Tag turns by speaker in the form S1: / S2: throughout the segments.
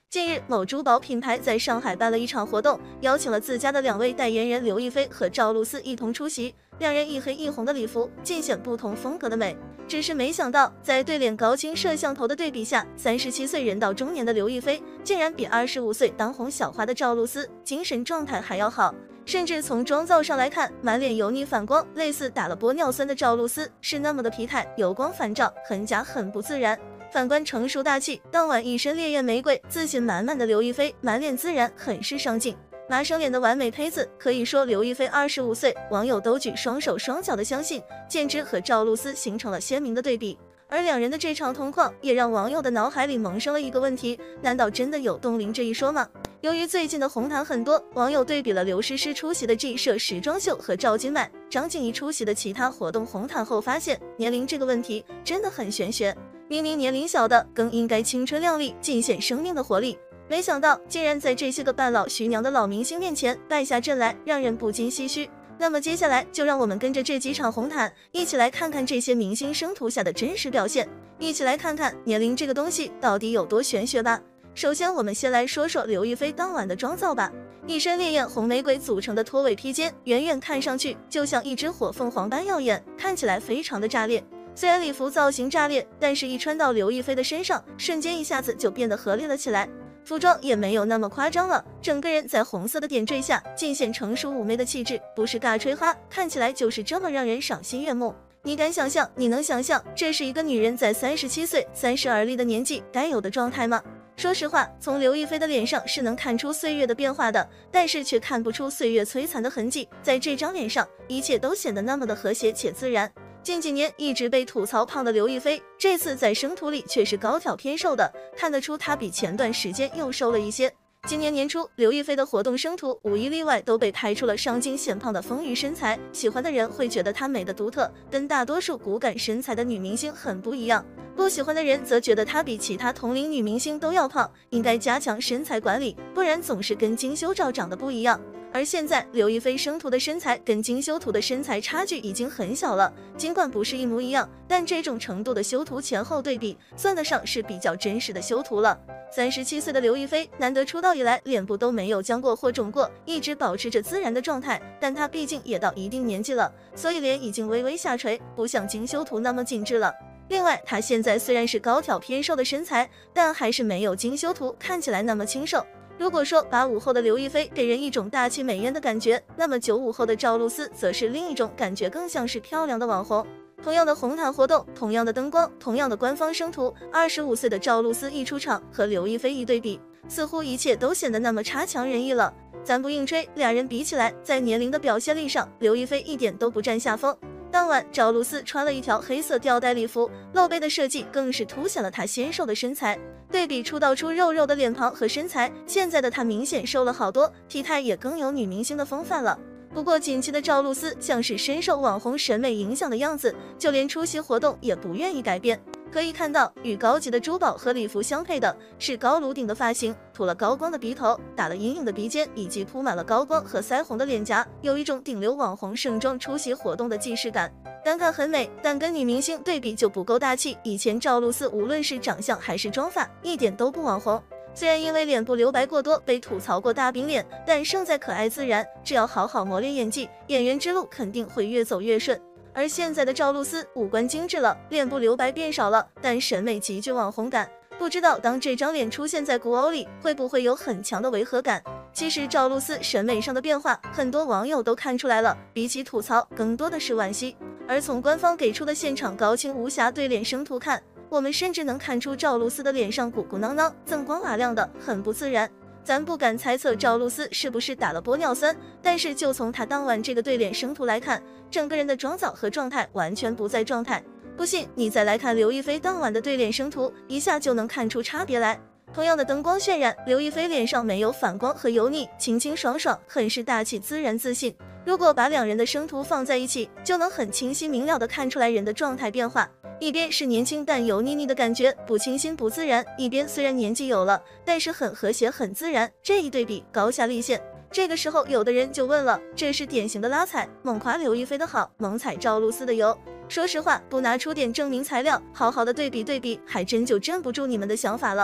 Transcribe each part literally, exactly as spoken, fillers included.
S1: 近日，某珠宝品牌在上海办了一场活动，邀请了自家的两位代言人刘亦菲和赵露思一同出席。两人一黑一红的礼服，尽显不同风格的美。只是没想到，在对脸高清摄像头的对比下，三十七岁人到中年的刘亦菲，竟然比二十五岁当红小花的赵露思精神状态还要好。甚至从妆造上来看，满脸油腻反光，类似打了玻尿酸的赵露思是那么的疲态，油光反照，很假很不自然。反观成熟大气，当晚一身烈焰玫瑰，自信满满的刘亦菲，满脸自然，很是上镜。麻生脸的完美胚子，可以说刘亦菲二十五岁，网友都举双手双脚的相信，简直和赵露思形成了鲜明的对比。而两人的这场同框，也让网友的脑海里萌生了一个问题：难道真的有冻龄这一说吗？由于最近的红毯很多，网友对比了刘诗诗出席的 G 社时装秀和赵今麦、张婧仪出席的其他活动红毯后，发现年龄这个问题真的很玄学。明明年龄小的更应该青春靓丽，尽显生命的活力，没想到竟然在这些个半老徐娘的老明星面前败下阵来，让人不禁唏嘘。那么接下来就让我们跟着这几场红毯，一起来看看这些明星生图下的真实表现，一起来看看年龄这个东西到底有多玄学吧。首先我们先来说说刘亦菲当晚的妆造吧。一身烈焰红玫瑰组成的拖尾披肩，远远看上去就像一只火凤凰般耀眼，看起来非常的炸裂。虽然礼服造型炸裂，但是一穿到刘亦菲的身上，瞬间一下子就变得合理了起来。服装也没有那么夸张了，整个人在红色的点缀下，尽显成熟妩媚的气质，不是尬吹哈，看起来就是这么让人赏心悦目。你敢想象，你能想象这是一个女人在三十七岁、三十而立的年纪该有的状态吗？说实话，从刘亦菲的脸上是能看出岁月的变化的，但是却看不出岁月摧残的痕迹。在这张脸上，一切都显得那么的和谐且自然。近几年一直被吐槽胖的刘亦菲，这次在生图里却是高挑偏瘦的，看得出她比前段时间又瘦了一些。今年年初，刘亦菲的活动生图无一例外都被拍出了上镜显胖的丰腴身材，喜欢的人会觉得她美的独特，跟大多数骨感身材的女明星很不一样。不喜欢的人则觉得她比其他同龄女明星都要胖，应该加强身材管理，不然总是跟精修照长得不一样。而现在刘亦菲生图的身材跟精修图的身材差距已经很小了，尽管不是一模一样，但这种程度的修图前后对比，算得上是比较真实的修图了。三十七岁的刘亦菲难得出道以来脸部都没有僵过或肿过，一直保持着自然的状态，但她毕竟也到一定年纪了，所以脸已经微微下垂，不像精修图那么紧致了。另外，她现在虽然是高挑偏瘦的身材，但还是没有精修图看起来那么清瘦。如果说八五后的刘亦菲给人一种大气美艳的感觉，那么九五后的赵露思则是另一种感觉，更像是漂亮的网红。同样的红毯活动，同样的灯光，同样的官方生图，二十五岁的赵露思一出场和刘亦菲一对比，似乎一切都显得那么差强人意了。咱不硬吹，俩人比起来，在年龄的表现力上，刘亦菲一点都不占下风。当晚，赵露思穿了一条黑色吊带礼服，露背的设计更是凸显了她纤瘦的身材。对比出道出肉肉的脸庞和身材，现在的她明显瘦了好多，体态也更有女明星的风范了。不过近期的赵露思像是深受网红审美影响的样子，就连出席活动也不愿意改变。可以看到，与高级的珠宝和礼服相配的是高颅顶的发型，涂了高光的鼻头，打了阴影的鼻尖，以及铺满了高光和腮红的脸颊，有一种顶流网红盛装出席活动的既视感。单看很美，但跟女明星对比就不够大气。以前赵露思无论是长相还是妆发，一点都不网红。虽然因为脸部留白过多被吐槽过大饼脸，但胜在可爱自然，只要好好磨练演技，演员之路肯定会越走越顺。而现在的赵露思五官精致了，脸部留白变少了，但审美极具网红感。不知道当这张脸出现在古偶里，会不会有很强的违和感？其实赵露思审美上的变化，很多网友都看出来了，比起吐槽，更多的是惋惜。而从官方给出的现场高清无瑕对脸生图看，我们甚至能看出赵露思的脸上鼓鼓囊囊、锃光瓦亮的，很不自然。咱不敢猜测赵露思是不是打了玻尿酸，但是就从她当晚这个对脸生图来看，整个人的妆造和状态完全不在状态。不信你再来看刘亦菲当晚的对脸生图，一下就能看出差别来。同样的灯光渲染，刘亦菲脸上没有反光和油腻，清清爽爽，很是大气自然自信。如果把两人的生图放在一起，就能很清晰明了地看出来人的状态变化。一边是年轻但油腻腻的感觉，不清新不自然；一边虽然年纪有了，但是很和谐很自然。这一对比高下立现。这个时候有的人就问了，这是典型的拉踩，猛夸刘亦菲的好，猛踩赵露思的油。说实话，不拿出点证明材料，好好的对比对比，还真就镇不住你们的想法了。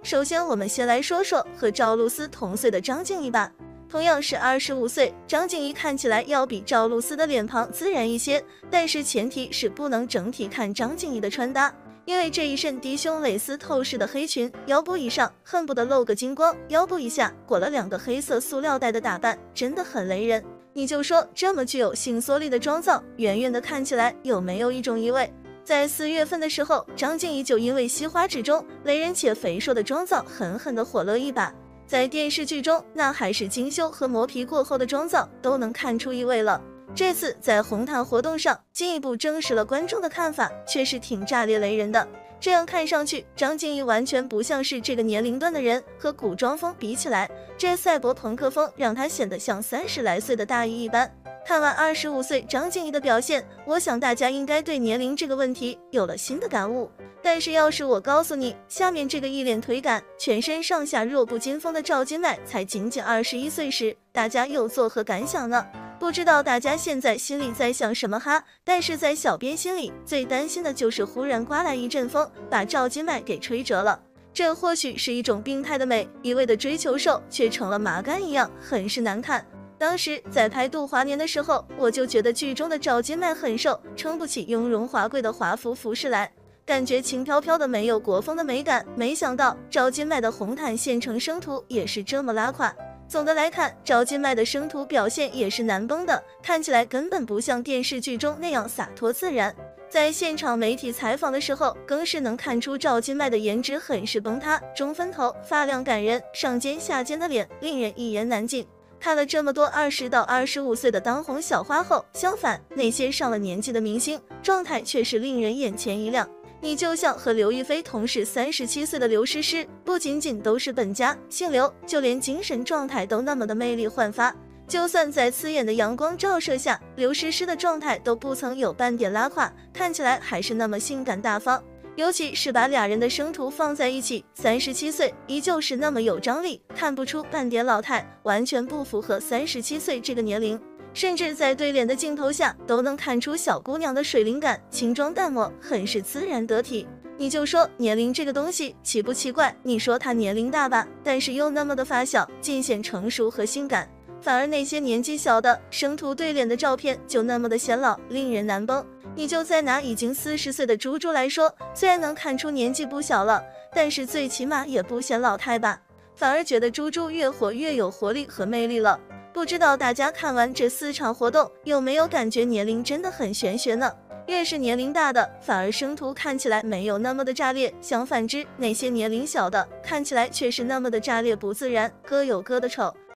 S1: 首先，我们先来说说和赵露思同岁的张婧仪吧。同样是二十五岁，张婧仪看起来要比赵露思的脸庞自然一些，但是前提是不能整体看张婧仪的穿搭，因为这一身低胸蕾丝透视的黑裙，腰部以上恨不得露个精光，腰部以下裹了两个黑色塑料袋的打扮，真的很雷人。你就说这么具有性缩力的妆造，远远的看起来有没有一种意味？在四月份的时候，张婧仪就因为惜花之中雷人且肥硕的妆造狠狠的火了一把。在电视剧中，那还是精修和磨皮过后的妆造都能看出意味了。这次在红毯活动上，进一步证实了观众的看法，却是挺炸裂雷人的。这样看上去，张婧仪完全不像是这个年龄段的人，和古装风比起来，这赛博朋克风让她显得像三十来岁的大姨一般。看完二十五岁张婧仪的表现，我想大家应该对年龄这个问题有了新的感悟。但是要是我告诉你，下面这个一脸颓感、全身上下弱不禁风的赵今麦才仅仅二十一岁时，大家又作何感想呢？不知道大家现在心里在想什么哈？但是在小编心里，最担心的就是忽然刮来一阵风，把赵今麦给吹折了。这或许是一种病态的美，一味的追求瘦，却成了麻杆一样，很是难看。当时在拍《杜华年》的时候，我就觉得剧中的赵今麦很瘦，撑不起雍容华贵的华服服饰来，感觉轻飘飘的，没有国风的美感。没想到赵今麦的红毯现成生图也是这么拉垮。总的来看，赵今麦的生图表现也是难崩的，看起来根本不像电视剧中那样洒脱自然。在现场媒体采访的时候，更是能看出赵今麦的颜值很是崩塌，中分头，发量感人，上尖下尖的脸，令人一言难尽。看了这么多二十到二十五岁的当红小花后，相反那些上了年纪的明星，状态却是令人眼前一亮。你就像和刘亦菲同是三十七岁的刘诗诗，不仅仅都是本家姓刘，就连精神状态都那么的魅力焕发。就算在刺眼的阳光照射下，刘诗诗的状态都不曾有半点拉垮，看起来还是那么性感大方。尤其是把俩人的生图放在一起，三十七岁依旧是那么有张力，看不出半点老态，完全不符合三十七岁这个年龄。甚至在对脸的镜头下都能看出小姑娘的水灵感，轻妆淡抹，很是自然得体。你就说年龄这个东西奇不奇怪？你说她年龄大吧，但是又那么的发小，尽显成熟和性感。反而那些年纪小的生图对脸的照片就那么的显老，令人难崩。你就再拿已经四十岁的猪猪来说，虽然能看出年纪不小了，但是最起码也不显老态吧，反而觉得猪猪越活越有活力和魅力了。不知道大家看完这四场活动，有没有感觉年龄真的很玄学呢？越是年龄大的，反而生图看起来没有那么的炸裂，相反之，那些年龄小的看起来却是那么的炸裂不自然，各有各的丑。